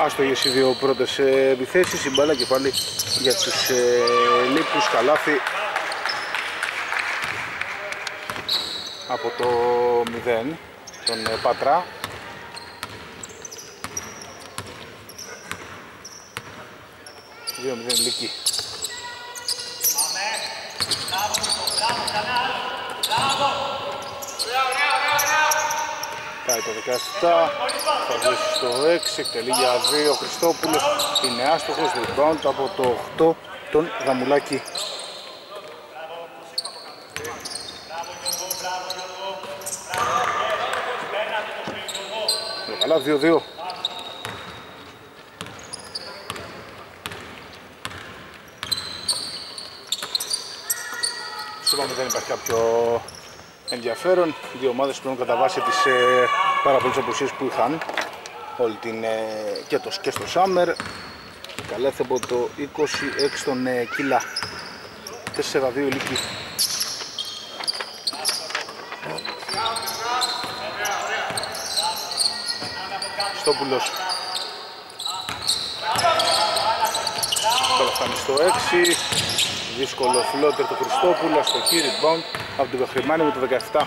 Άστογες οι δύο πρώτες επιθέσεις, η μπάλα και πάλι για τους Λύκους, καλάθι από το 0 τον Πατρά. Δύο 0 Λύκη. Πάει το 17, θα δώσει στο 6, εκτελεί για 2 ο Χριστόπουλος, είναι άστοχος, rebound από το 8 τον Δαμουλάκη. Καλά, 2-2. Είπαμε δεν υπάρχει κάποιο ενδιαφέρον. Οι δύο ομάδες πλέον κατά βάση τις πάρα πολλές απουσίες που είχαν όλη την, και στο Summer. Καλέθε από το 26 τον Κίλα. 4-2 Λύκη. Χριστόπουλος. Τώρα φτάνει στο 6. Δύσκολο φλότερ του Χριστόπουλου, αστοχή, rebound από τον Καχρημάνη με το 17.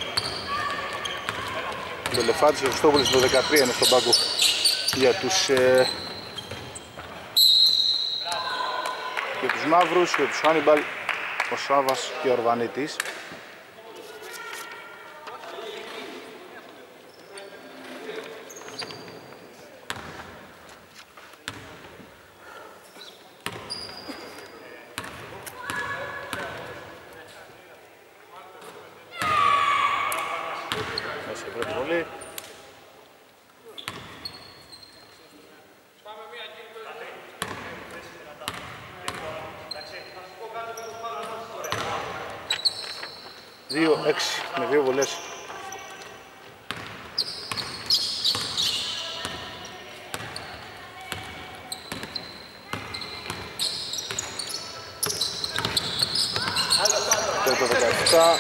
Το Λεφάτης και ο Χριστόπουλος το 13 είναι στον πάγκο για τους μαύρους, για τους Χάνιμπαλ, ο Σάβας και ο Ορβανίτης. Με δύο βολές. Το 17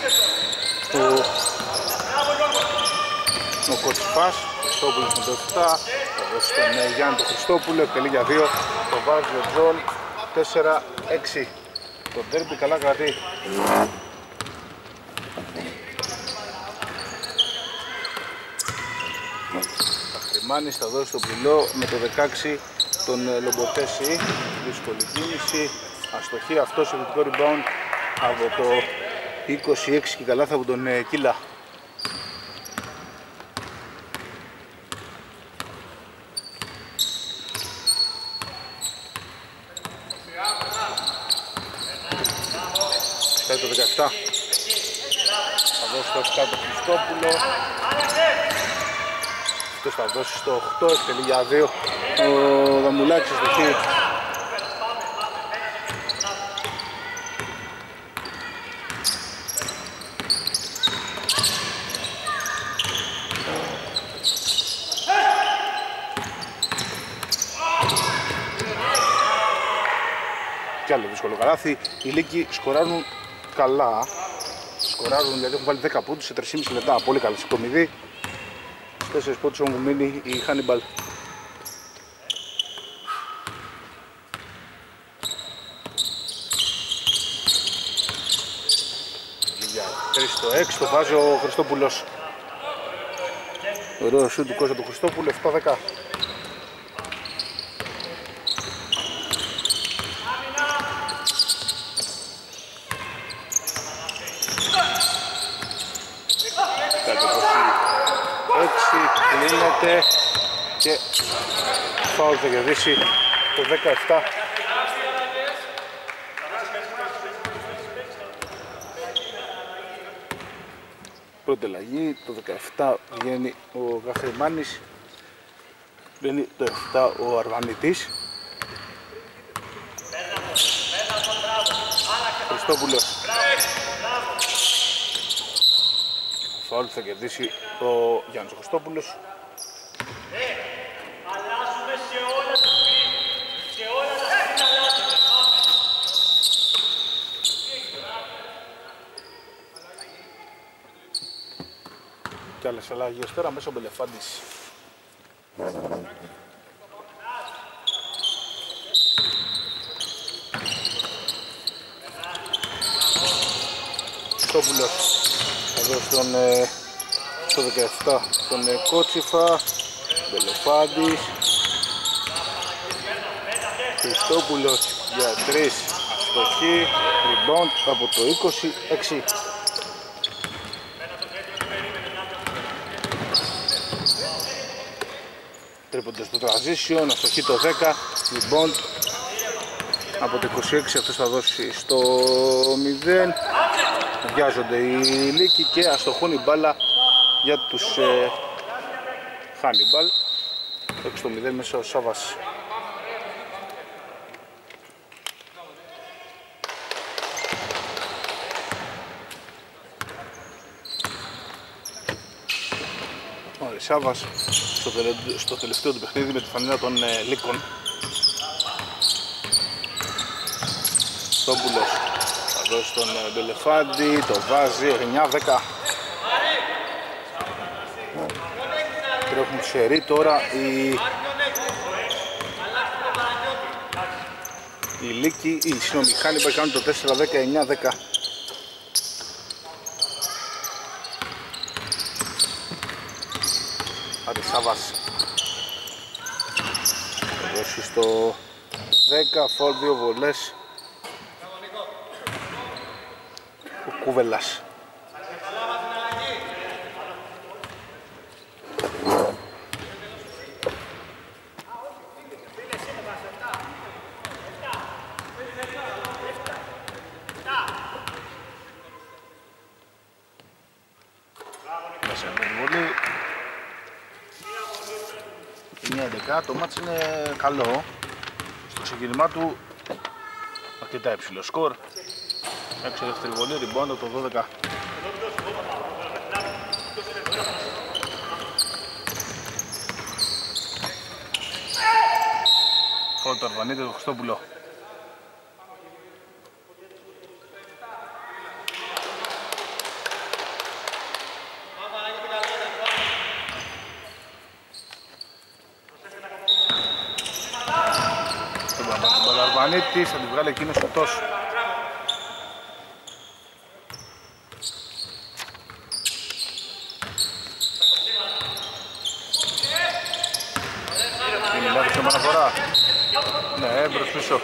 ο Κοτσιφάς, Χριστόπουλος με το 7, θα δώσει τον Γιάννη τον Χριστόπουλο, εκτελεί για 2, το βάζει ο Τζον, 4-6. Το ντέρμπι καλά κρατεί. Μάνης θα δώσει τον Πυλό με το 16 τον Λομποτέση. Δύσκολη κίνηση, αστοχή, αυτός επιθετικό rebound από το 26 και καλάθι από τον Κίλα. Πάει το 17. Θα δώσει το 7 τον Χριστόπουλο. Αυτός θα δώσει στο 8, εκτελεί για 2 ο Δαμουλάκης στο χείρι. Κι άλλο δύσκολο καλάθι. Οι Λύκοι σκοράρουν καλά. Σκοράρουν γιατί έχουν βάλει 10 πόντους σε 3,5 λεπτά. Πολύ καλή συγκομιδή. 4 πόντους έχουν μείνει η Χάνιμπαλ. Για 3 στο 6 το βάζει ο Χριστόπουλος. Ωραίο σούτ του Κώστα του Χριστόπουλου, 7-10. Κλείνεται και φάουλ θα κερδίσει το 17. Πρώτη αλλαγή, το 17 βγαίνει ο Γαχρημάνης, βγαίνει το 7 ο Αρβανίτης. Χριστόπουλος. Φάουλ θα κερδίσει ο Γιάννης ο Χριστόπουλος. Και άλλες αλλαγές τώρα μέσα ο Μπελεφάντης. Χριστόπουλος εδώ στο 17 τον Κότσιφα, Μπελεφάντης, Χριστόπουλος για 3, αστοχή, rebound από το 26. Τρίποντο στο transition, αστοχή το 10, rebound από το 26, αυτός θα δώσει στο 0. Βιάζονται οι Λύκοι και αστοχούν η μπάλα για τους Χάνιμπαλ. 6 στο 0 μέσα ο Σάβας. Ο Σάβας στο τελευταίο του παιχνίδι με τη φανέλα των Λύκων. Στόμπουλος θα δώσει τον Μπελεφάντη, το βάζει 9-10. Τρέχουν σερί τώρα οι Λύκοι, οι Χάνιμπαλ κάνουν το 4-10, 9-10. Σάβας θα δώσει στο 10, φορ 2 βολές ο Κούβελας. Το μάτς είναι καλό. Στο ξεκίνημά του αρκετά υψηλό σκορ. Έξω δεύτερη βολή, rebound το 12. Πρώτο Αρβανίτη, το Χριστόπουλο. Αρβανίτης, θα την βγάλει εκείνος εκτός. Είναι λάθος επαναφορά. Ναι, μπρος πίσω.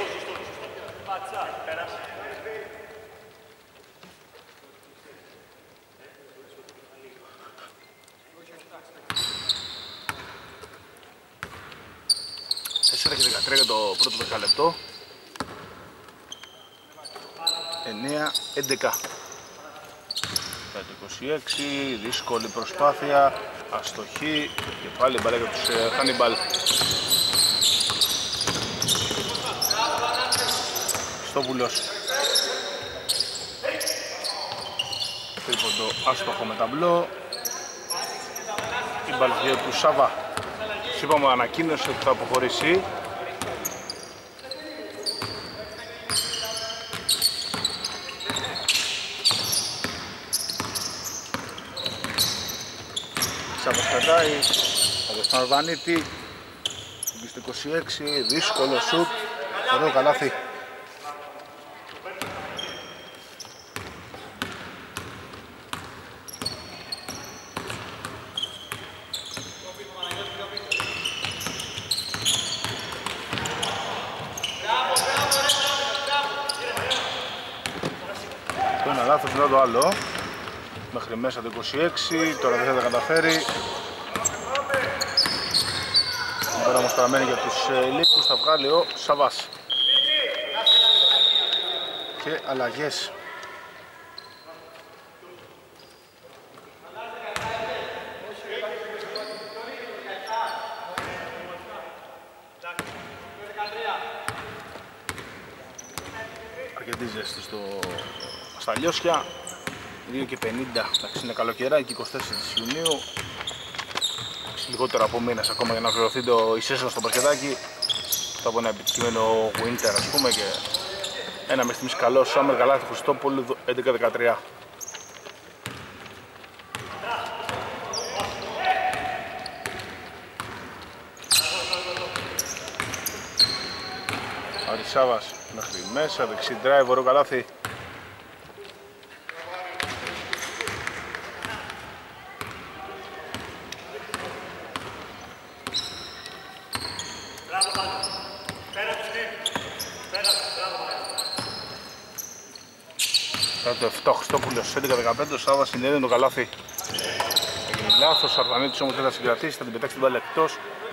Τέσσερα και 13 για το πρώτο δεκαλεπτό. 9-11. 5-26, δύσκολη προσπάθεια, αστοχή και πάλι μπαλά για τους Χάνιμπαλ. Χριστόπουλος. Τρίποντο άστοχο με ταμπλό. Η μπαλά του Σάβα. Είπαμε ανακοίνωσε ότι θα αποχωρήσει. Σάβας κρατάει, θα δώσει τον Αρβανίτη, στο 26, δύσκολο σουτ, ωραίο καλάθι. Το ένα λάθος μετά το άλλο. Μέχρι μέσα το 26, τώρα δεν θα τα καταφέρει. Τώρα όμως παραμένει για τους Λύκους, θα βγάλει ο Σαβάς. Και αλλαγές. Αρκετή ζέστη στα Λιώσια. 2 και 50, εντάξει, είναι καλοκαιράκι, 24 Ιουνίου. Λιγότερο από μήνες ακόμα για να ολοκληρωθεί η session στο παρκετάκι. Αυτό από ένα επιτυχημένο winter, ας πούμε, και ένα μέχρι στιγμής καλό summer καλάθι Χριστόπουλου 11-13. Αρισάβας μέχρι μέσα, δεξί drive, ωραίο καλάθι. το 7 Χριστόπουλος 11-15, ο Σάββας συνδέει το καλάθι. Έγινε λάθος, ο Αρβανίτης όμως δεν θα συγκρατήσει, θα την πετάξει την μπάλα εκτός.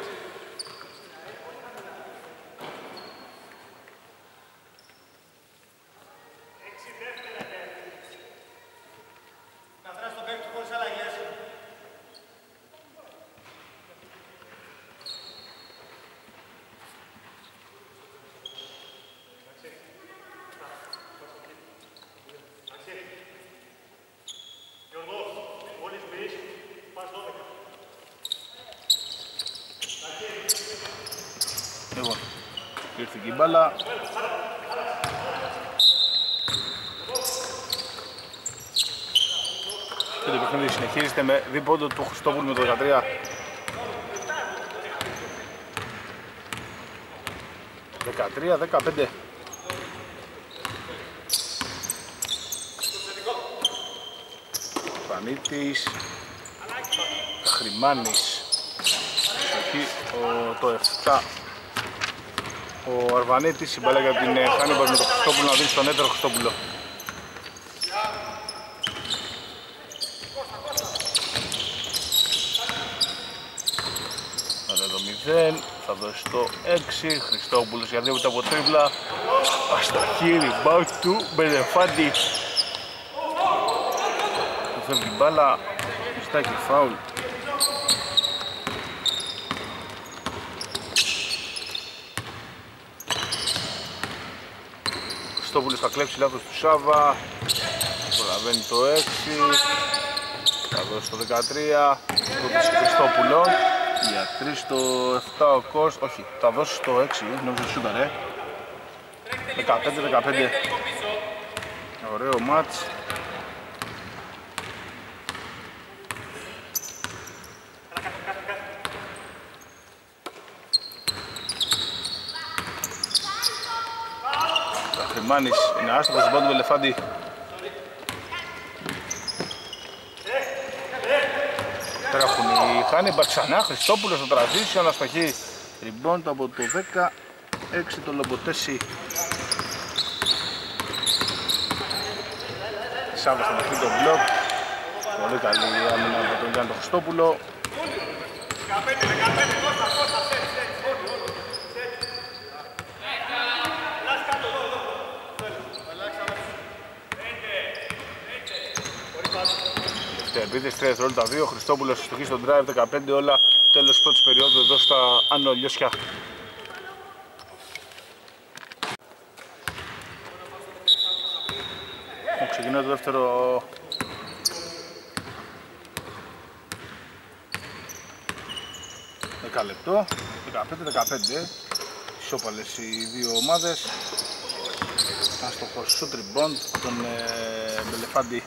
Λοιπόν, ήρθε και η μπάλα. Και το παιχνίδι συνεχίζεται με δίποντο του Χριστόπουλου με το 13. Δεκατρία, 15. Πανίτης, Χρημάνης. Εκεί το 7. Ο Αρβανίτης, η μπάλα για την Χάνιμπαλ με το Χριστόπουλο να δίνει στον έτερο Χριστόπουλο. Μετά το 0, θα δώσει το 6, Χριστόπουλος για 2 μετά από τρίβλα. Ασταχή, rebound του Μπελεφάντη. Του φεύγει η μπάλα, μιστάκι φάουλ. Χριστόπουλος θα κλέψει λάθος του Σάβα. Προλαβαίνει το 6. Θα δώσει το 13. Πρόταση Χριστόπουλο. Για 3 στο 7 ο Κος. Όχι, θα δώσει το 6. Νόμιζα σούταρε. 15-15. Ωραίο μάτς. Χρημάνης είναι άστοχος στον πόντο του Ελεφάντη. Τρέχουν οι Χάνιμπαλ ξανά, Χριστόπουλος στο transition, αστοχή rebound από το 16 το Λομποτέσι. Σάββας θα μαχθεί το μπλοκ. Πολύ καλή άμυνα από τον Γιάννη τον Χριστόπουλο. Επίθεση 3 δευτερόλεπτα 2, Χριστόπουλος στοχή στο drive 15 όλα, τέλος πρώτης περίοδου εδώ στα Άνω Λιώσια. Ξεκινάει το δεύτερο 10 λεπτό, 15-15, ισόπαλες οι δύο ομάδες. Άστοχος shoot rebound από τον Μπελεφάντη.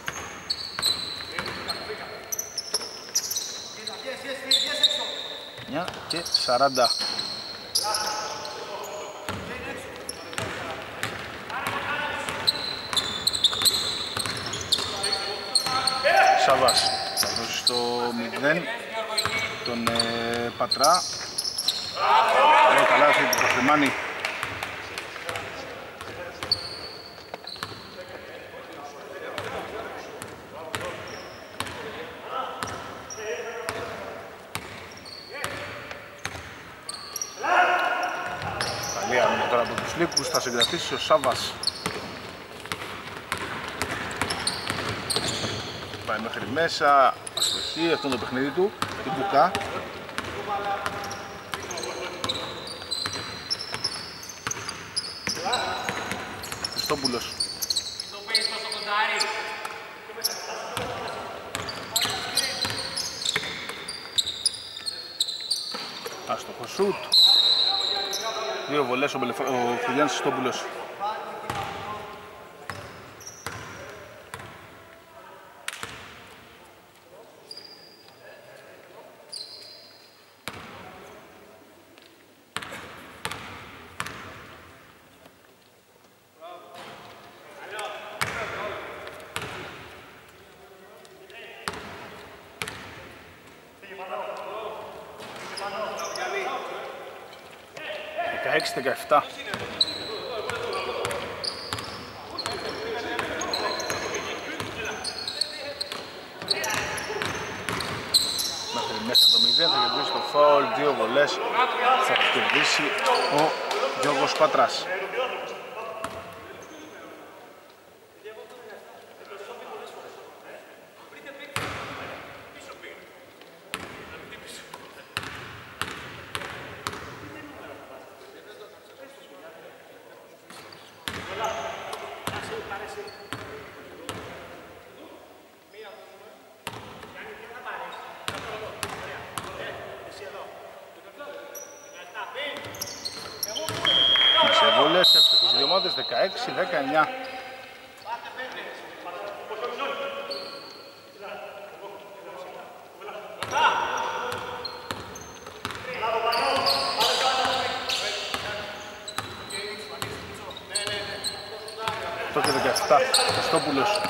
Και 40. Σάββας θα δώσει στο 0 τον Πατρά. Καλά αυτή του Παθρεμάνη. Τώρα από τους Λύκους θα συγκρατήσει ο Σάββας. Πάει μέχρι μέσα, αστοχή, αυτό είναι το παιχνίδι του, η Μπουκά. Χριστόπουλος. Άστοχο σουτ. Δύο βολές ο Γιάννης Χριστόπουλος. Έξι 17. μέσα το 0, θα κερδίσει το φάουλ, 2 βολές θα κερδίσει ο Γιώργος Πατράς. Εύστοχες οι δύο ομάδες, 16-19. Το και 17, Κωστόπουλος.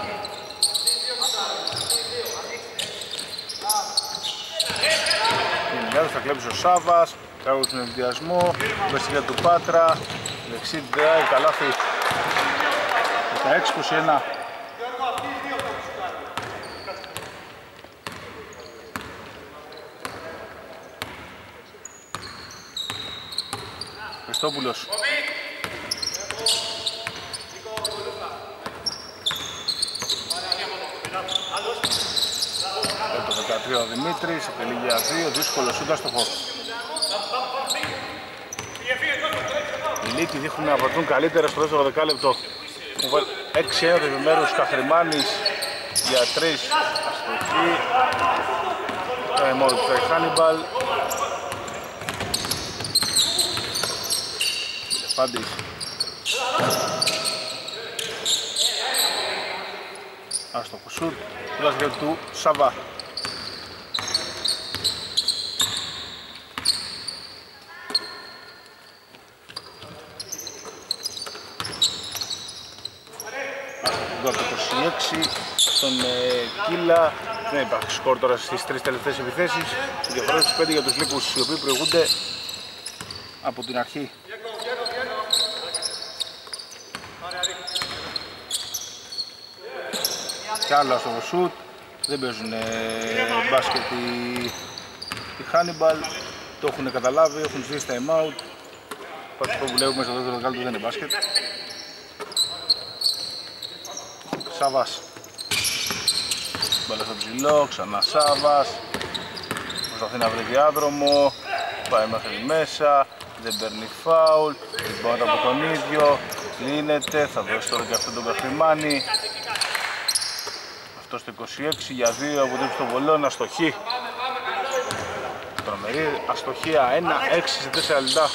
Γενικά θα κλέψει ο Σάβας, κάγω στον ενδιασμό, βασιλιά του Πάτρα. Δεξί drive, καλάθι 16-21. Χριστόπουλος. Το 13 ο Δημήτρης, εκτελεί για 2, δύσκολο σούτα στο χώρο. Οι Λύκοι δείχνουν να πατούν καλύτερα στο δεύτερο δεκάλεπτο. 6-1 το επιμέρους, Καχρημάνης για 3, αστοχή. Μόνο του φέρει Χάνιμπαλ. Πάντης. Άστοχο σουτ, πλάσια του Σαββά. Στον Κύλα δεν υπάρχει σκορ τώρα στις 3 τελευταίες επιθέσεις. Η διαφορά στους 5 για τους Λύκους, οι οποίοι προηγούνται από την αρχή. Κι άλλο στο σουτ, δεν παίζουν μπάσκετ οι Hannibal, το έχουν καταλάβει, έχουν ζήσει time out. Πάντως που βλέπουμε στο δεύτερο δεκάλεπτο δεν είναι μπάσκετ. Σάβας. Μπάλα στο ψηλό, ξανά Σάβας. Προσπαθεί να βρει διάδρομο, πάει μέχρι μέσα, δεν παίρνει φάουλ, λοιπόν από τον ίδιο, λύνεται, θα δώσει τώρα και αυτό τον Καχρημάνη. Αυτό στο 26 για 2 από το βολόν, αστοχή. Τρομερή αστοχία, 1-6 σε 4 λεπτά.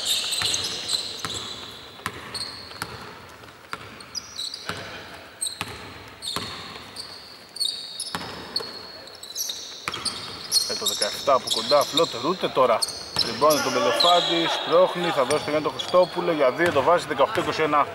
Το 17 από κοντά, φλότερ ούτε τώρα. Λοιπόν, τον Μπελεφάντη, σπρώχνει, θα δώσει το Χριστόπουλο για 2, το βάζει 18-21.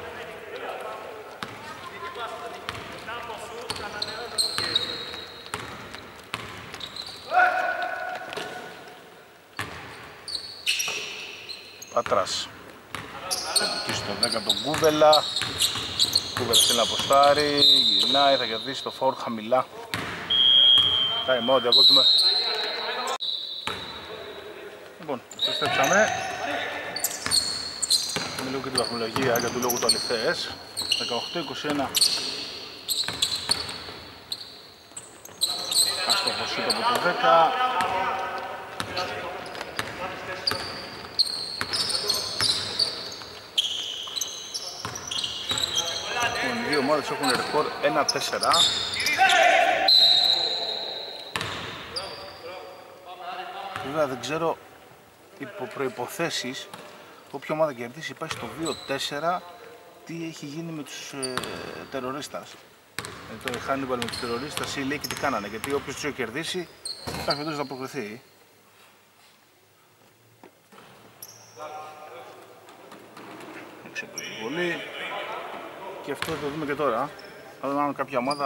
Πατράς. Εκεί στο 10 τον Κούβελα. Κούβελα θέλει να αποστάρει, γυρνάει, θα κερδίσει το φόρ χαμηλά. Time out, διακόπτουμε. Λοιπόν, επιστρέψαμε. Με λίγο και την βαθμολογία για του λόγου του αληθές. 18-21. Άστοχο σούτ από το 10. Οι δύο ομάδες έχουν ρεκόρ 1-4. Βέβαια δεν ξέρω υπό προϋποθέσεις όποια ομάδα κερδίσει πάει στο 2-4 τι έχει γίνει με τους τερορίστας. Το Hannibal με τους τερορίστας οι Λύκοι τι κάνανε, γιατί όποιος τους έχει κερδίσει κάποιος θα προκριθεί. Πολύ. Και αυτό θα το δούμε και τώρα. Θα δούμε αν κάποια ομάδα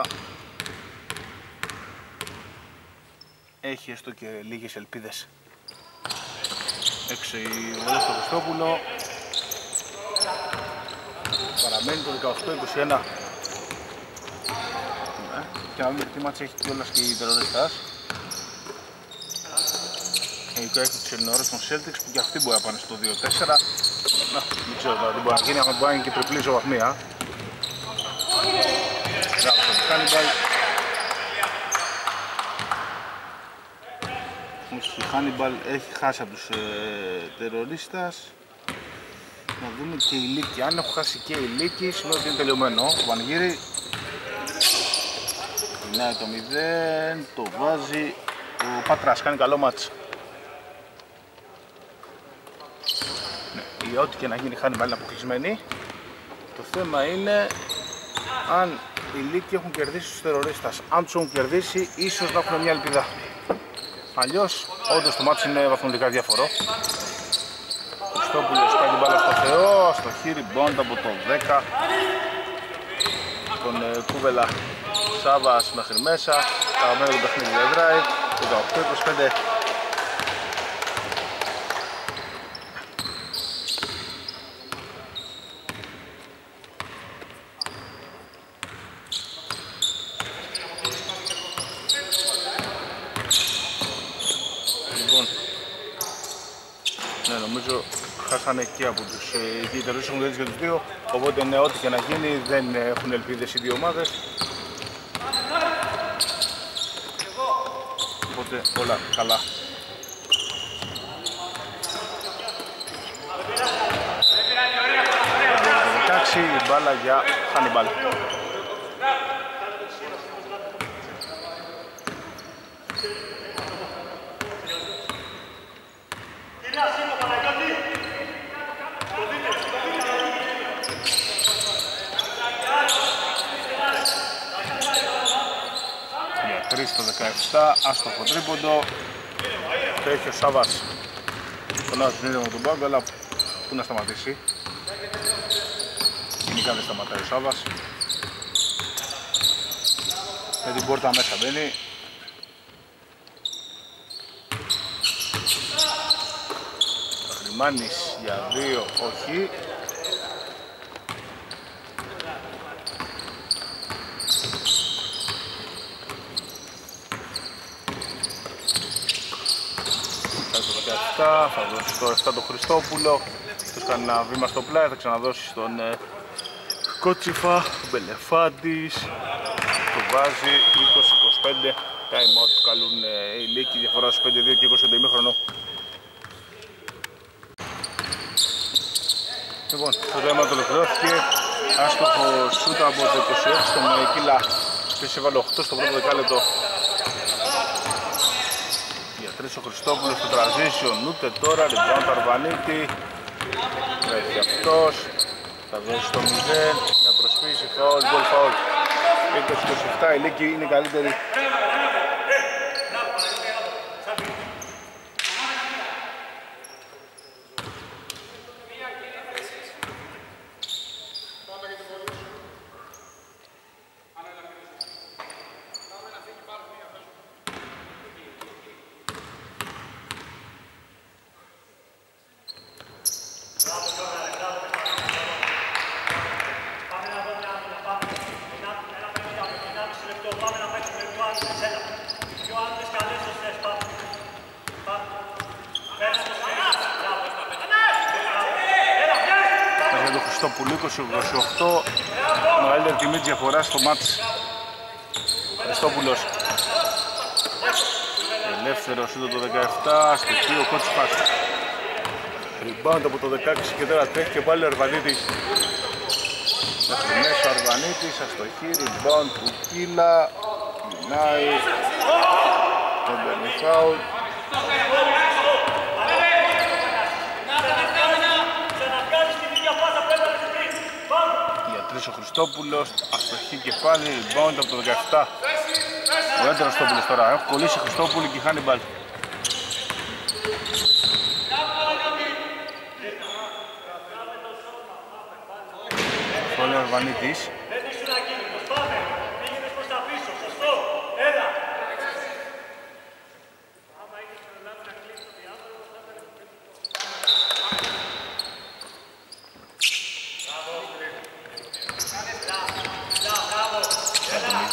έχει έστω και λίγες ελπίδες. Έξω η βολή στο Χριστόπουλο. Παραμένει το 18-21. Και να δούμε τι μάτς έχει κιόλας και η τερορίστας. Γενικό έκπληξη Ελληνόρες των Celtics που και αυτοί μπορεί να πάνε στο 2-4. Δεν ξέρω τώρα τι μπορεί να γίνει, άμα μπορεί να είναι και τριπλή ισοβαθμία. Γράψω το Hannibal. Ο Hannibal έχει χάσει από τους τερορίστας. Να δούμε και η Λίκη. Αν έχω χάσει και η Λίκη, σημαίνει ότι είναι τελειωμένο το πανηγύρι. Ναι, το 0, το βάζει ο Πατράς, κάνει καλό μάτς. Ναι, ό,τι και να γίνει Hannibal είναι αποκλεισμένη. Το θέμα είναι αν οι Λίκοι έχουν κερδίσει τους τερορίστας. Αν τους έχουν κερδίσει, ίσως να έχουν μια ελπίδα. Αλλιώς, όντως το μάτς είναι βαθμολογικά διαφορό. Χριστόπουλος πάει την μπάλα στο Θεό, στο χείρι Bond από το 10. Τον Κούβελα Σάβας μέχρι μέσα, αγαπημένο το παιχνίδι de drive, 18-25. Λοιπόν, ναι, νομίζω χάσανε και από τους τεροριστές έχουν δει και τους δύο, οπότε ναι, ό,τι και να γίνει δεν έχουν ελπίδες οι δύο ομάδες. Οπότε όλα καλά. Εντάξει, η μπάλα για Hannibal. Στο 17, άστοχο τρίποντο. Τρέχει ο Σάβας τον άλλο συνήθω με τον πάγκο, αλλά πού να σταματήσει. Γενικά δεν σταματάει ο Σάβας. Με την πόρτα μέσα μπαίνει. Χρημάνης για 2, όχι. Θα δώσει το 7 τον Χριστόπουλο, τους κάνει ένα βήμα στο πλάι, θα ξαναδώσει στον Κότσιφα, Μπελεφάντης, το βάζει 20-25, time out που καλούν οι Λίκοι, διαφορά στους 5-2 και 20 ημίχρονο. Λοιπόν, το θέμα το ολοκληρώθηκε, άστοχο σούτ από το 26 στον Κύλα, επίσης έβαλε 8 στο πρώτο δεκάλεπτο. Ο Χριστόπουλος στο transition, ούτε τώρα, rebound Αρβανίτη. Βρέχει αυτός, θα δώσει το 0, μια προσποίηση, foul, goal foul. 20-27, η Λίκη είναι καλύτερη. Χριστόπουλου 20-28, μεγαλύτερη τιμή διαφορά στο μάτς. Χριστόπουλος ελεύθερος είναι το 17, στο ο Κότσιφας. Rebound από το 16 και τώρα τρέχει και πάλι ο Αρβανίτης. Μέχρι μέσα ο Αρβανίτης, αστοχή, rebound του Κύλα, γυρνάει, τον παίρνει φάουλ. Ο Χριστόπουλος, αστοχή και πάλι, rebound από το 17. Ο έντερα Χριστόπουλος τώρα, έχω κολλήσει Χριστόπουλο και Hannibal. Πολύ ο Αρβανίτης.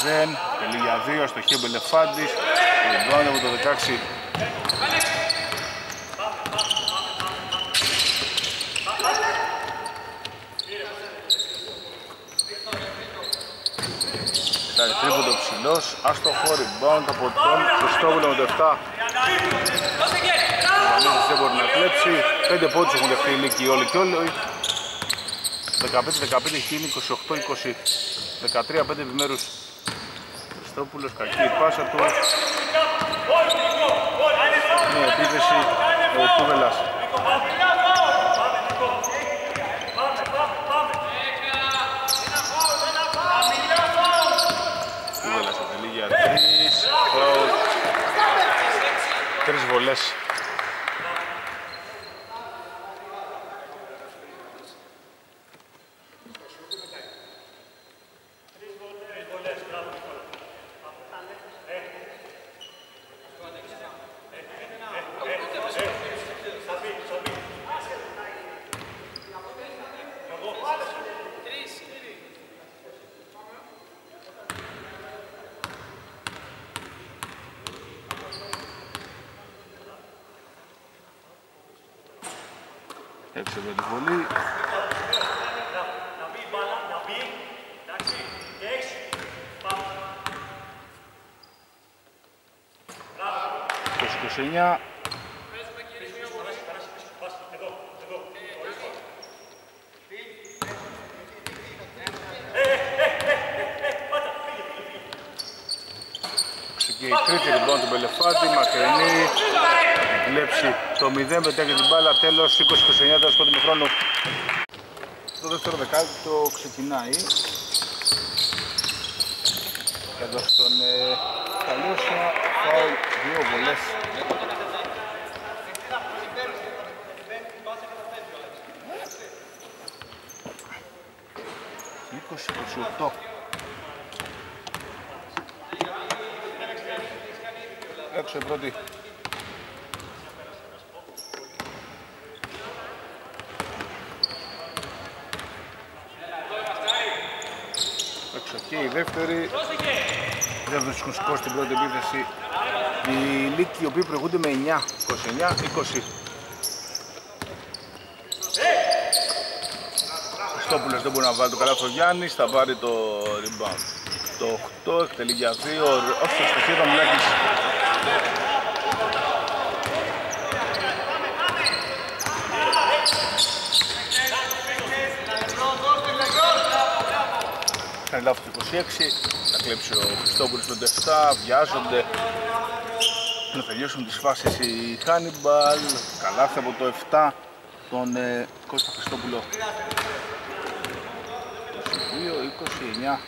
Τελεί για 2, αστοχή ο Μπελεφάντης, rebound από το 16. Σουτάρει τρίποντο ψηλός, άστοχο, rebound από τον Χριστόβουλο με το 7. Ο Βανίδης δεν μπορεί να κλέψει, 5 πόντους έχουν δεχτεί οι Λύκοι όλοι και όλοι. 15-15 χίνη, 28-20, 13-5 επιμέρους. Χριστόπουλος, κακή η πάσα του. Μια επίθεση ο Κούβελας. Κούβελας αποτελεί για 3 βολές. Έξω με τη βολή. Το 29. Και η τρίτη λοιπόν του Μπελεφάντη, μακρινή, βλέψει το 0 μετά και την μπάλα, τέλος 20-29 τέλος πρώτου χρόνου. Το δεύτερο δεκάλεπτο ξεκινάει. Εδώ στον Καλιώσια, φάουλ, 2 βολές. 20-28. Έξω η πρώτη. Έξω και η δεύτερη. Δεν τους έχουν σηκώσει την πρώτη επίθεση οι Λύκοι, οι οποίοι προηγούνται με 9, 29-20. Χριστόπουλος δεν μπορεί να βάλει το καλάθι ο Γιάννης, θα πάρει το rebound. Το 8 εκτελεί για 2, όχι στο στοιχείο των Μουλάκης. Κάνει λάθος το 26, θα κλέψει ο Χριστόπουλος με το 7, βιάζονται να τελειώσουν τις φάσεις οι Χάνιμπαλ, καλάθι από το 7 τον Κώστα Χριστόπουλο. 22-29.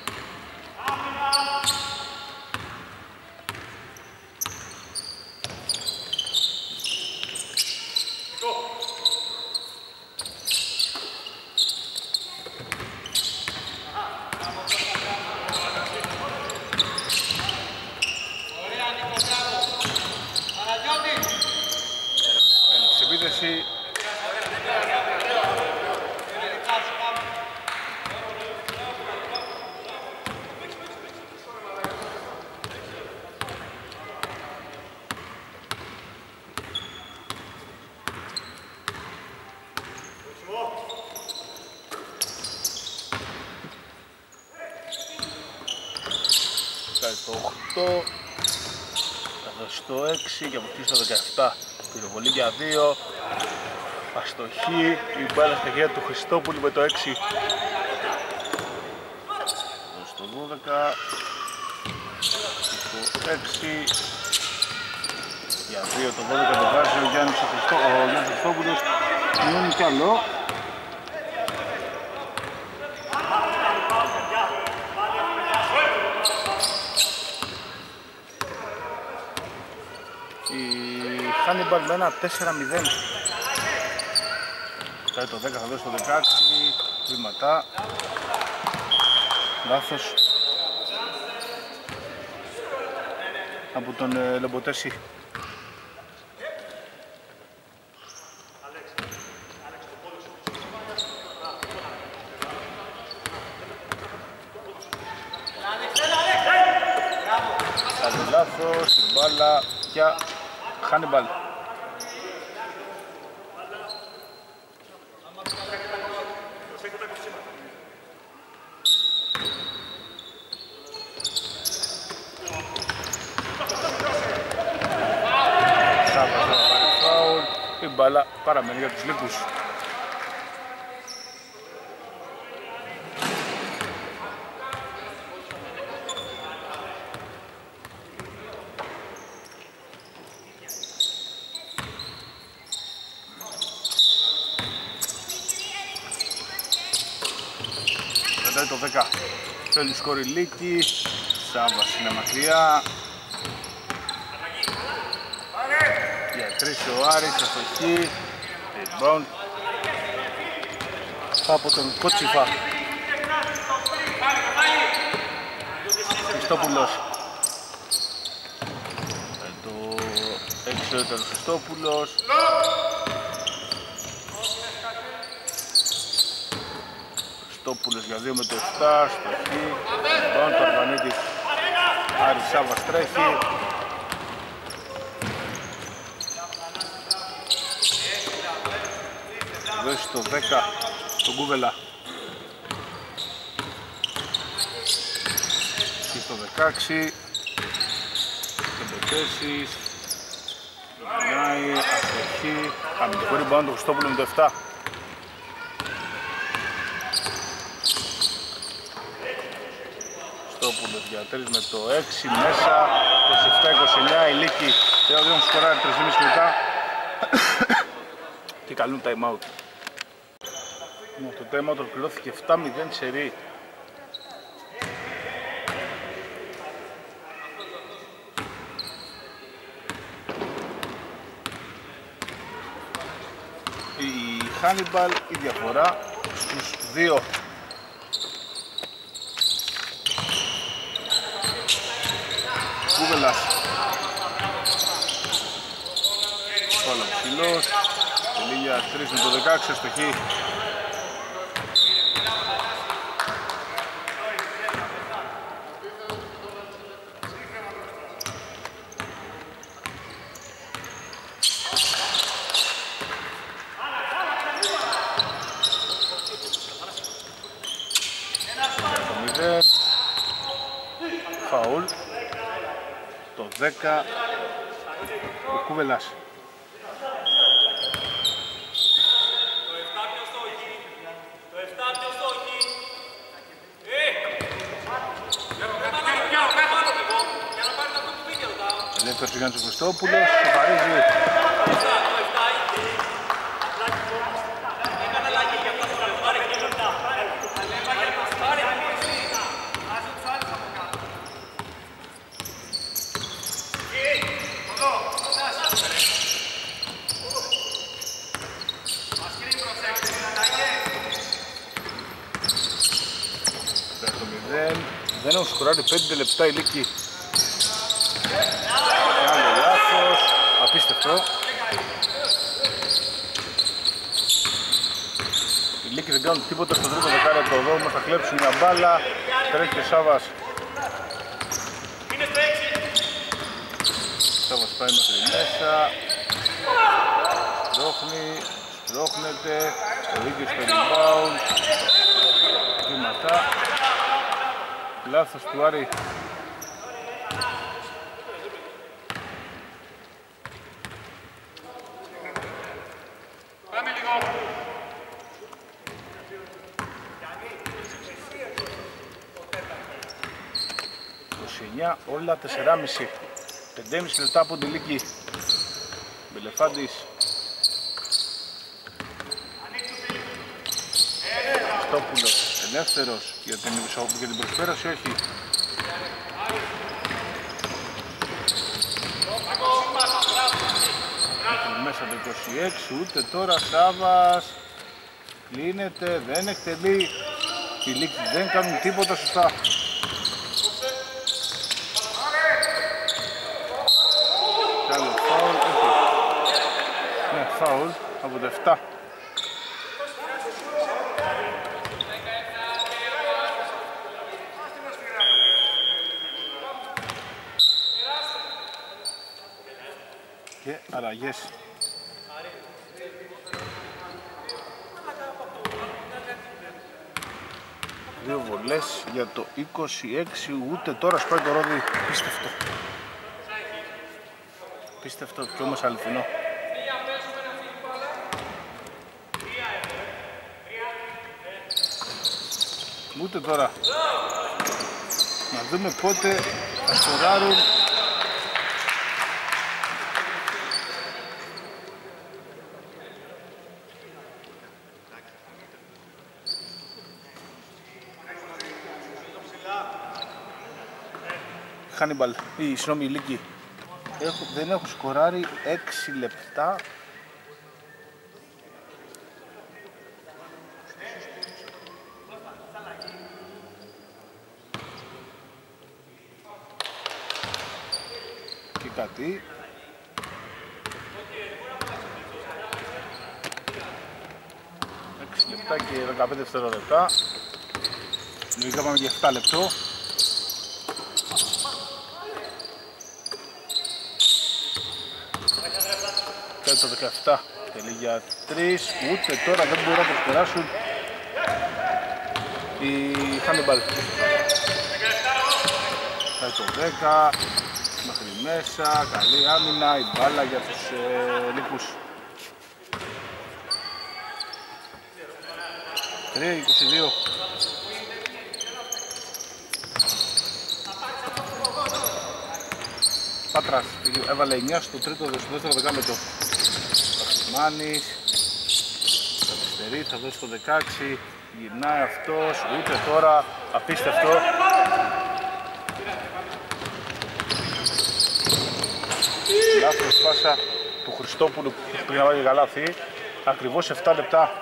Το 8, καθώς στο 6 και από εκεί στο 17 πυροβολή για 2, αστοχή, η μπάλα στα χέρια του Χριστόπουλου με το 6. Στο 12, στο 6, για 2 το 12 το βάζει ο Γιάννης Χριστόπουλος, μειώνει κι άλλο. Χάνιμπαλ με ένα 4-0. Κάνει το 10, θα δώσει το 16. Βήματα. Λάθος από τον Λεμποτέση. Κάνει λάθος, την μπάλα για Χάνιμπαλ. Η μπάλα παραμένει για τους Λύκους. Πετάει το 10. Θέλει σκορ η Λύκη. Σάββας είναι μακριά. Για 3 ο Άρης, αστοχή. Rebound από τον Κότσιφα. Χριστόπουλος. Το εξωτερικό Χριστόπουλος. Χριστόπουλος για 2 με το 7, στοχή. Rebound το Αρβανίτης. Άρης Σάββας τρέχει. Δώσει το 10 στον Κούβελα. Και στο 16 Τεμπετέσης. Γυρνάει, αστοχή. Αμυντικό rebound το Χριστόπουλο με το 7. Χριστόπουλος για 3 με το 6 μέσα. 27-29 η Λύκη. Τώρα δεν σκοράρει 3,5 λεπτά. Και καλούν time out. Το time out ολοκληρώθηκε 7-0 σερί. Η Hannibal η διαφορά στους 2. Κούβελας. Πάλα ψηλός. Τελίγια 3 με το 16 αστοχή. Φαουλ. Το 10 ο Κούβελας. Ελεύθερος Γιάννης Χριστόπουλος, σοφαρίζει. Δεν έχουν σκοράρει 5 λεπτά η Λύκη. Άλλο λάθος, απίστευτο. Οι Λύκοι δεν κάνουν τίποτα στο τρίτο δεκάλεπτο εδώ, όμως θα κλέψουν μια μπάλα. Τρέχει και Σάββας. Σάββας πάει μέχρι μέσα. Σπρώχνει, σπρώχνεται. Ο Βίκης στο rebound. Βήματα. Λάθος του Άρη. Πάμε λίγο. 29, όλα 4,5. 5,5 λεπτά από τη Λύκη. Μπελεφάντης. Χριστόπουλος, ελεύθερος για την προσφέρωση, όχι. Μέσα το 26, ούτε τώρα Σάββας. Κλείνεται, δεν εκτελεί. Οι Λύκοι δεν κάνουν τίποτα σωστά. Άλλο φάουλ, ναι, φάουλ από το 7. Και αλλαγές. Δύο βολές για το 26, ούτε τώρα σπάει το ρόδι. Πίστευτο. Πίστευτο και όμως αληθινό. Ούτε τώρα. Να δούμε πότε θα σκοράρουν. Χάνιμπαλ, ή συγγνώμη, Λίκη. Δεν έχω σκοράρει 6 λεπτά. Και κάτι. Λεπτά και 15 δευτερόλεπτα. Λογικά πάμε για 7 λεπτό. Και το 17 τελεί για 3. Ούτε τώρα δεν μπορούν να το περάσουν οι Χάνιμπαλ. Πάει το 10 μέχρι μέσα. Καλή άμυνα, η μπάλα για τους Λύκους. 3-22. Πάτρας έβαλε 9 στο δεύτερο δεκάλεπτο. Μάνης, αριστερή, θα δώσει το 16, γυρνάει αυτός, ούτε τώρα, απίστευτο. Λάθος πάσα του Χριστόπουλου που πήγε να βάλει καλάθι, ακριβώς 7 λεπτά.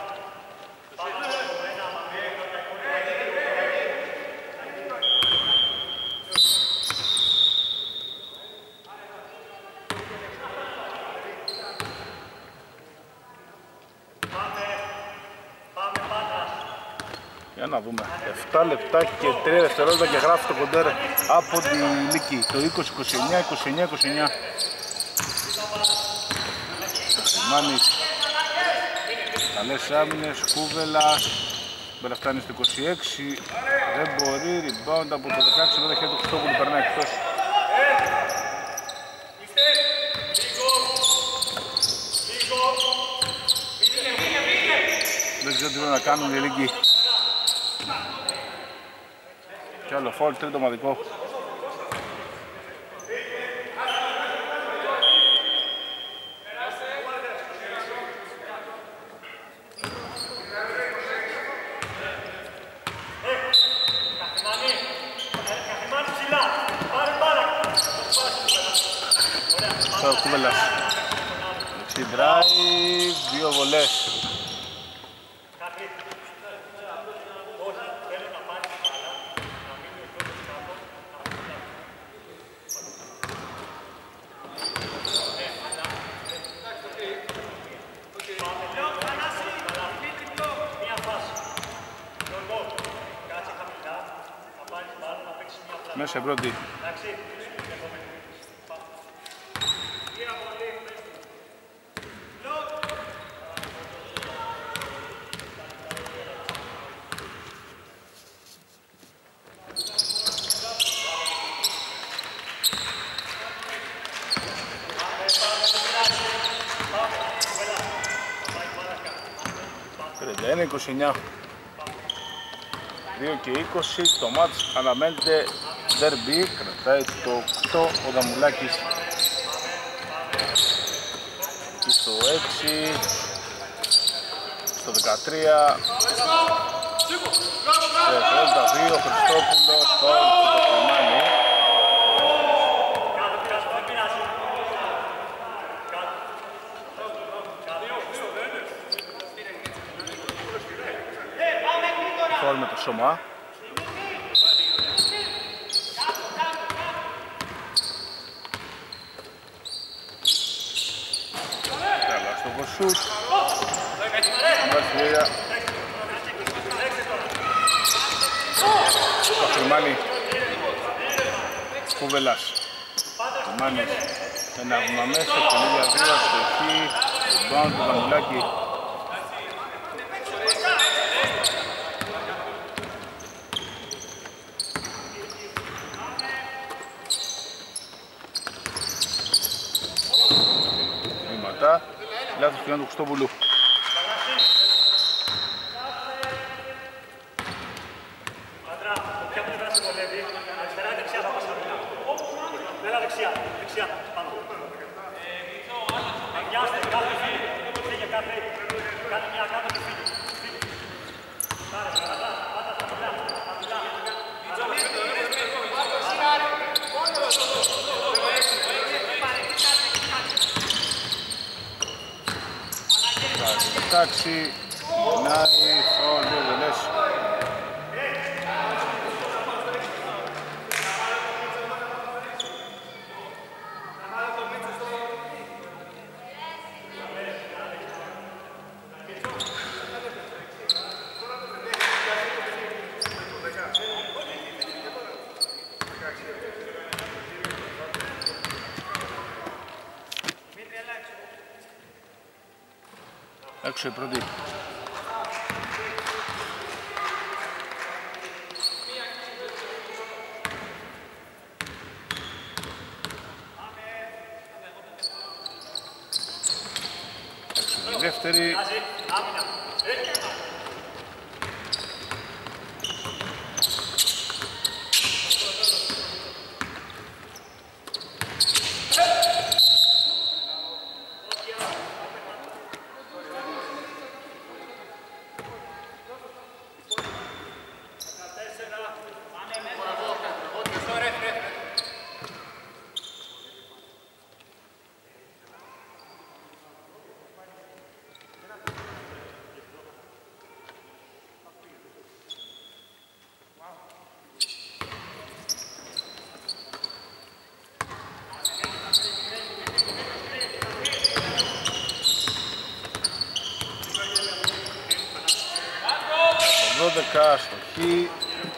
Για να δούμε, 7 λεπτά και 3 δευτερόλεπτα και γράφει το κοντέρ από τη Λίκη, το 20-29, 29-29. Μάνης, καλές άμυνες, Κούβελας, μπέλα φτάνει στο 26, δεν μπορεί, rebound από το 16, μετά χέρι του Χριστόπουλου περνάει εκτός. Δεν ξέρω τι πρέπει να κάνουν οι Λίκοι. Κι άλλο φόλ, τρίτο ομαδικό. Τώρα Κούβελας. Δεξί drive, 2 βολές. Μέσα πρώτη. Είναι 29. 2 και 20, το μάτς αναμένεται derby, κρατάει το 8 ο Δαμουλάκης. Και στο 6, στο 13, σε 32, Χριστόπουλο, το Κομμάνι. Φόλ με το σώμα. Καλά στο Κοσούτ. Αμβασιλία. Καφριμάνι. Κούβελας. Καφριμάνις. Ένα βήμα μέσα, τελεία 2, στοχή. Μπάουν το Δαμουλάκι. Λάθος του Χριστόπουλου. Εντάξει, γυρνάει, φάουλ, δύο βολές. Έξω η πρώτη. Έξω η δεύτερη. Αστοχή.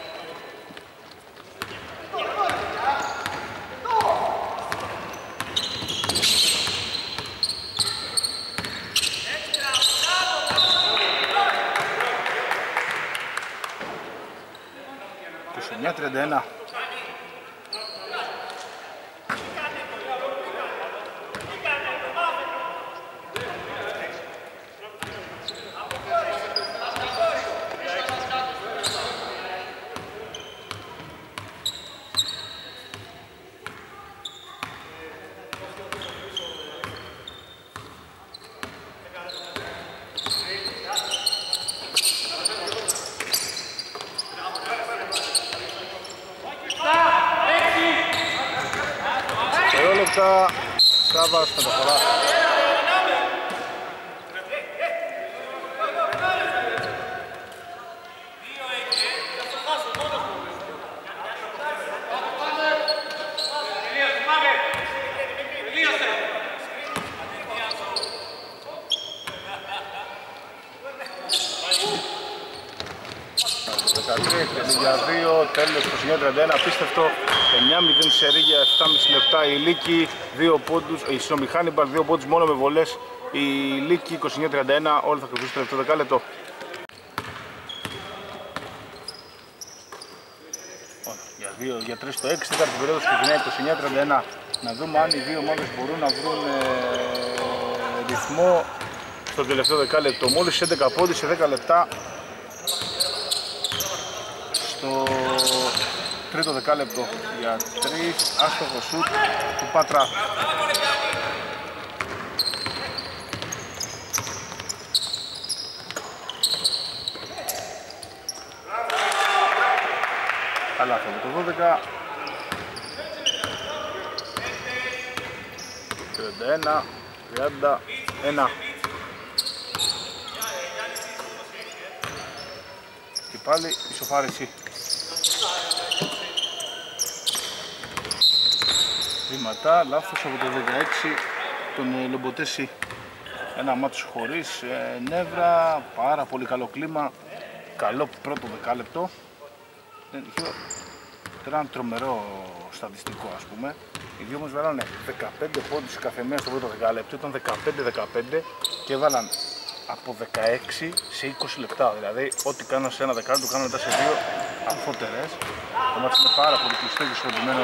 Και 9-31. Σάββας μεταφορά. Για 2, τέλος 29-31, απίστευτο. 9-0 σερί για 7,5 λεπτά. Η Λίκη 2 πόντους, η Χάνιμπαλ 2 πόντους μόνο με βολές. Η Λίκη 29-31, όλοι θα κρυφθούν στο τελευταίο δεκάλεπτο. Για 3 στο 6, τέταρτη περίοδος ξεκινάει 29-31. Να δούμε αν οι δύο ομάδες μπορούν να βρουν ρυθμό στο τελευταίο δεκάλεπτο. Μόλις 11 πόντους σε 10 λεπτά. Στο τρίτο δεκάλεπτο για 3, άστοχο σουτ του Πάτρα. Καλά αυτό το 12. 31, 31. Και πάλι ισοφάριση. Βήματα, λάθος από το 16, τον Λομποτέση. Ένα μάτσο χωρίς νεύρα, πάρα πολύ καλό κλίμα, καλό πρώτο δεκάλεπτο. Τώρα ένα τρομερό στατιστικό, ας πούμε. Οι δύο μας βάλανε 15 πόντους κάθε μία στο πρώτο δεκάλεπτο, ήταν 15-15 και έβαλαν από 16 σε 20 λεπτά. Δηλαδή, ό,τι κάναν σε ένα δεκάλεπτο, κάναν μετά σε δύο αμφότερες. Το μάτσο είναι πάρα πολύ κλειστό και ισορροπημένο.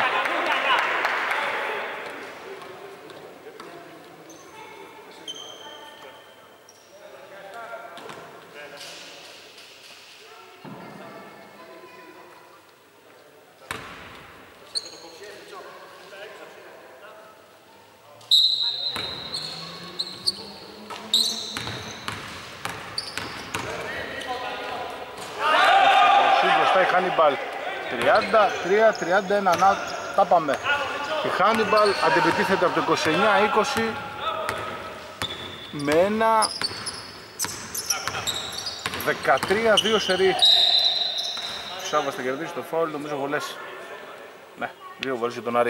Χάνιμπαλ 33-31, να τα πάμε. Η Χάνιμπαλ αντεπιτίθεται από το 29-20 με ένα 13-2 σερί. Ο Σάββας θα κερδίσει το φάουλ, νομίζω βολές. Ναι, 2 βολές για τον Άρη.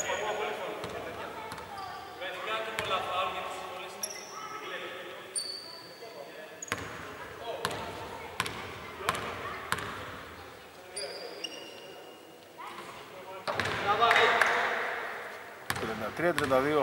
Τρία 32.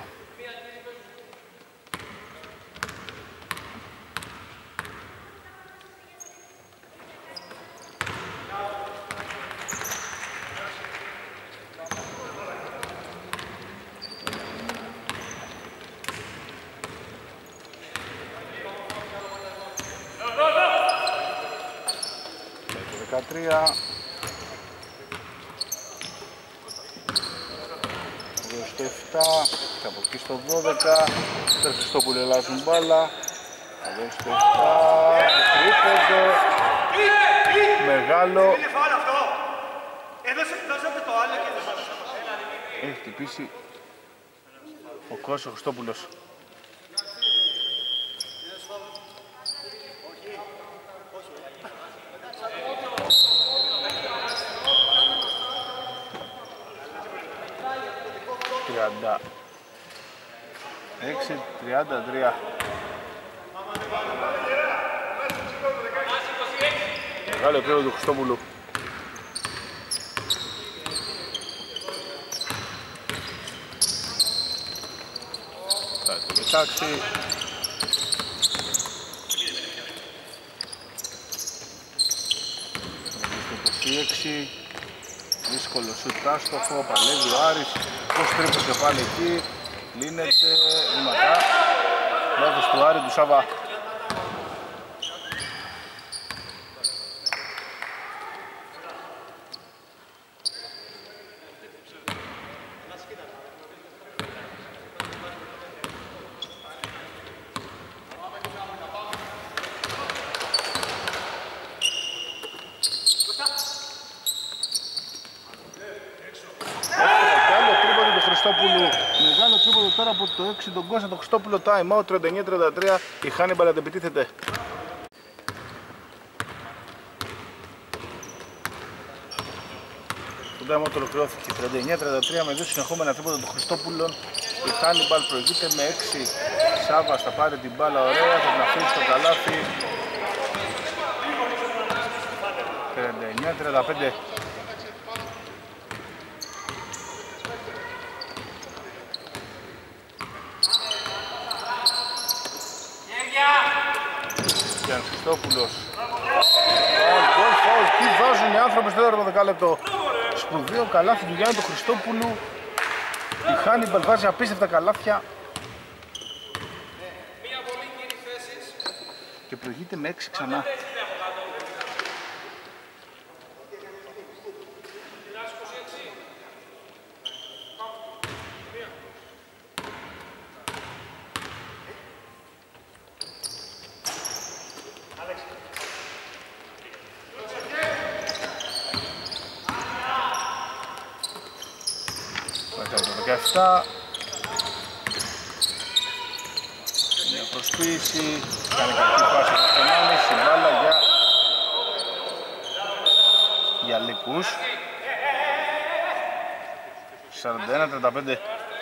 Στο 7 και από εκεί στο 12 τον Χριστόπουλο ελάζουν μπάλα. Εδώ στο 7 τρίποντο μεγάλο. Έχει χτυπήσει ο Κώστας ο Χριστόπουλος. Τριάντα 6-33. Μεγάλο επίπεδο του Χριστόπουλου. Θα το πετάξει. Στο 26. Δύσκολο σουτ άστοχο, παλεύει ο Άρης. Πώς τρίπωσε πάλι εκεί. Λύνεται, βήματα. Λάθος του Άρη, του Σάβα. Μεγάλο τρίποντο τώρα από το 6 τον Κώστα τον Χριστόπουλο. Time out 39-33. Η Χάνιμπαλ αντεπιτίθεται. Το time out ολοκληρώθηκε 39-33 με 2 συνεχόμενα τρίποντα των Χριστόπουλων. Η Χάνιμπαλ προηγείται με 6. Σάββας θα πάρει την μπάλα ωραία, θα την αφήσει στο καλάθι. 39-35. Γιάννης Χριστόπουλος. Τι βάζουν οι άνθρωποι στο τέταρτο δεκάλεπτο. Σπουδαίο καλάθι του Γιάννη του Χριστόπουλου. Η Χάνιμπαλ βάζει απίστευτα καλάθια. Και προηγείται με 6 ξανά. Μια προσποίηση, κάνει κακή πάση από τον Άννη, συμβάλα για Λύκους. 41-35.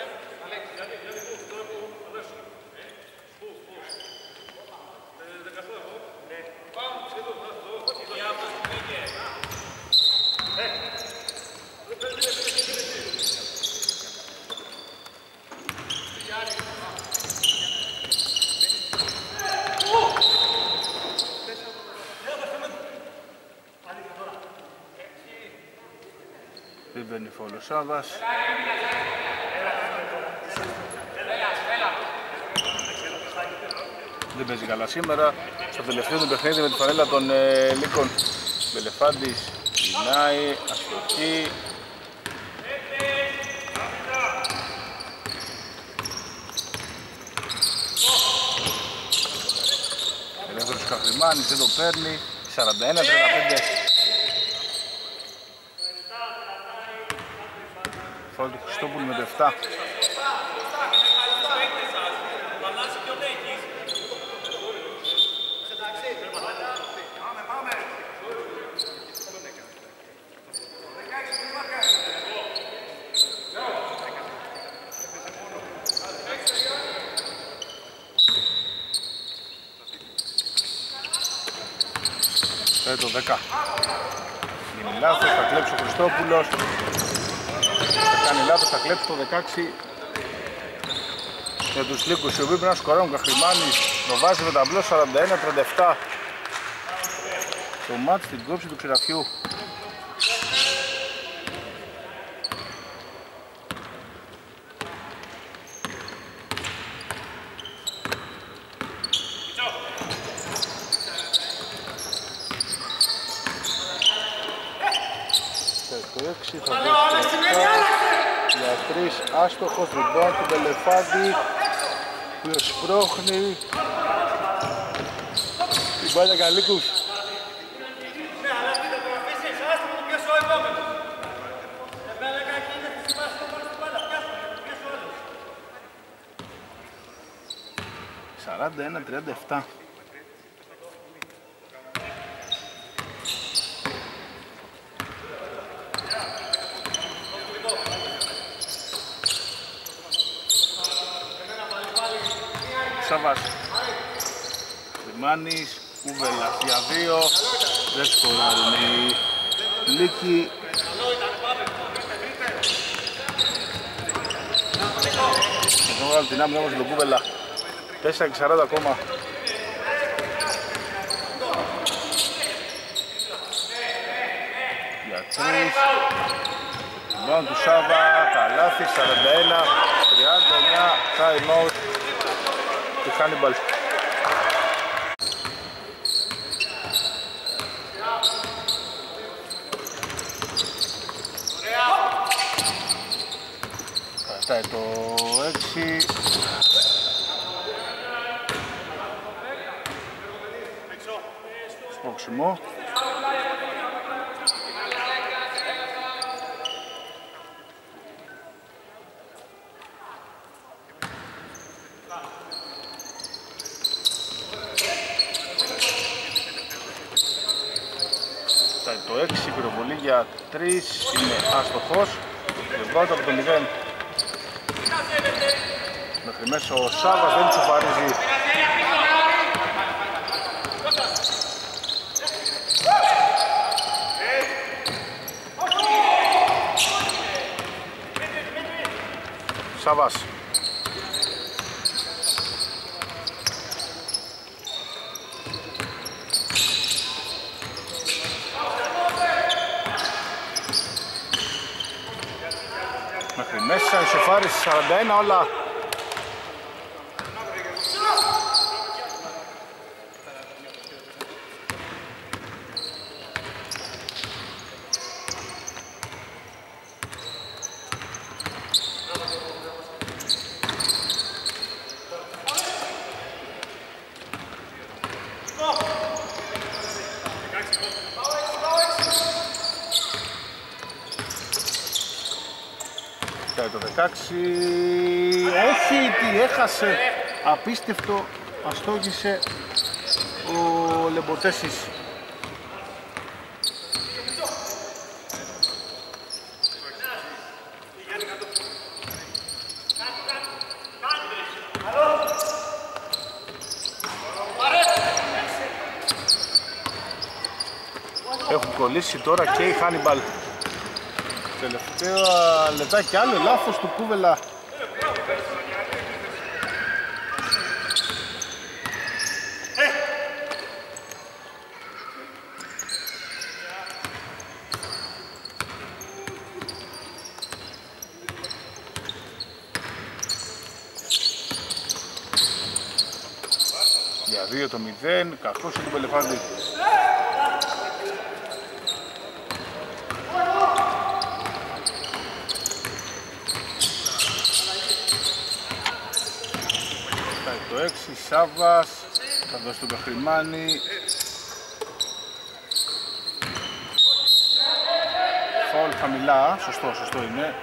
Δεν μπαίνει φάουλ ο Σάββας. Δεν παίζει καλά σήμερα. Στο τελευταίο του παιχνίδι με τη φανέλα των Λύκων. Μπελεφάντης, γυρνάει, αστοχή. Ελεύθερος Καφριμάνης δεν το παίρνει. 41-35. Φάουλ του Χριστόπουλου με το 7. Το 10. Γίνει λάθος, θα κλέψει ο Χριστόπουλος. Θα κάνει λάθος, θα κλέψει το 16. Για τους Λύκους οι οποίοι πρέπει να σκοράρουν. Καχρημάνης το βάζει με ταμπλό 41-37. Το μάτς στην κόψη του Ξηραφιού. Το 6 θα δώσει για 3 άστοχος ριμπάουντ του Μπελεφάντη που σπρώχνει την μπάλια Καλίκους. Σαράντα 1-37. Σάβας, Λιμάνης, Κούβελας για 2, δεν σκοράρουν οι Λύκοι. Θα βγάλουν την άμυνα όμως τον Κούβελα, 4-40 ακόμα. Για 3, λοιπόν του Σάβα, καλάθι, 41-39, time out. του Χάνιμπαλ. Κρατάει το 6. Σπόξιμο. Το 6 πυροβολή για 3 είναι άστοχος. Λεβάται από το 0. Μέχρι μέσα ο Σάβας δεν τσουφαρίζει. Σάβας. Μέχρι μέσα, ισοφάριση 41 όλα. Το 16, όχι, τι έχασε, απίστευτο, αστόγησε ο Λεμποτέσης. Έχουν κολλήσει τώρα και οι Χάνιμπαλ. Τελευταία λεπτά και άλλο λάθος του Κούβελα. Για 2 το 0, κακός είναι του Πελεφάντη. Το 6, Σάβας, θα δώσει τον Καχρημάνη. Φαουλ χαμηλά, σωστό είναι.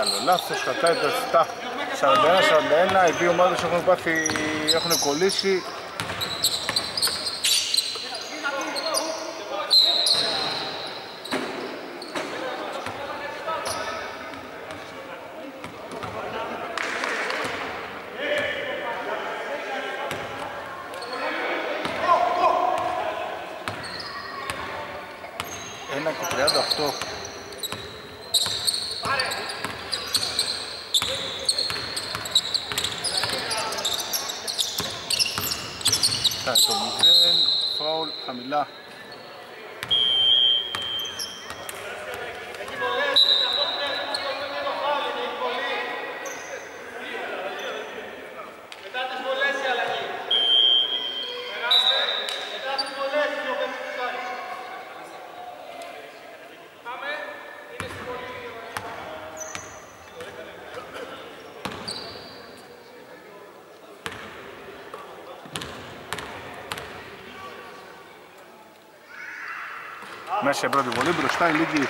Μεγάλο λάθος, κρατάει το 7-41-41. Οι δύο ομάδες έχουν κολλήσει. Ένα και 38. Το 0, φάουλ, χαμηλά. Μέσα σε πρώτη βολή, μπροστά η Λίγκη.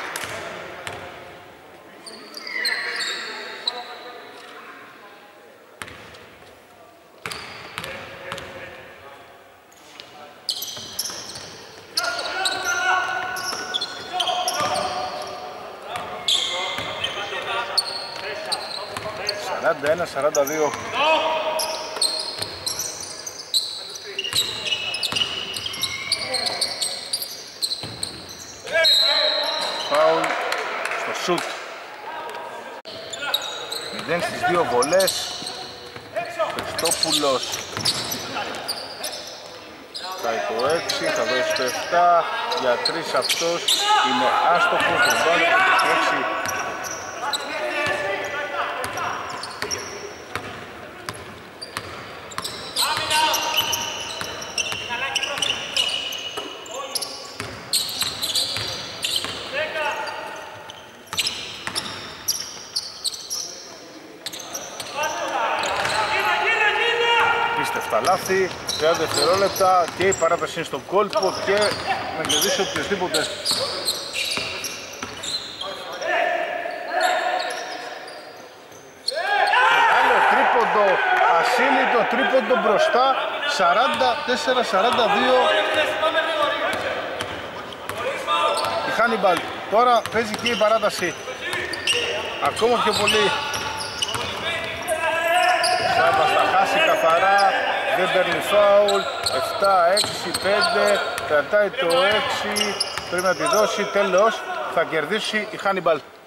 Σαράντα 41-42. Σουτ. 0 στις δύο βολές. Χριστόπουλος πάει το 6, θα δώσει το 7 για 3 αυτός, είναι άστοχος, το βάλει το 6. Πίστευτα λάθη, 30 δευτερόλεπτα και η παράταση είναι στον κόλπο και να κερδίσει οποιοσδήποτε. Μεγάλο τρίποντο, ασύλλητο τρίποντο μπροστά, 44-42. Η Χάνιμπαλ τώρα παίζει και η παράταση ακόμα πιο πολύ. Σάββας θα χάσει καθαρά, δεν παίρνει φάουλ, 7-6-5, κρατάει το 6, πρέπει να τη δώσει, τέλος θα κερδίσει η Χάνιμπαλ.